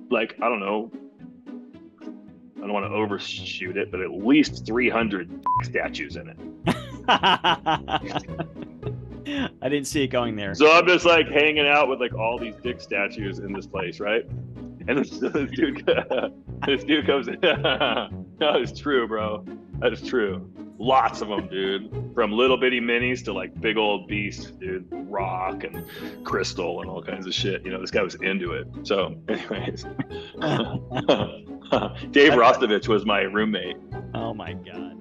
like, I don't know, I don't want to overshoot it, but at least 300 statues in it. I didn't see it going there. So I'm just like hanging out with like all these dick statues in this place, right? And this dude comes in. No, it's true, bro. That is true. Lots of them, dude. From little bitty minis to like big old beasts, dude. Rock and crystal and all kinds of shit. You know, this guy was into it. So, anyways, Dave Rostovich was my roommate. Oh my God.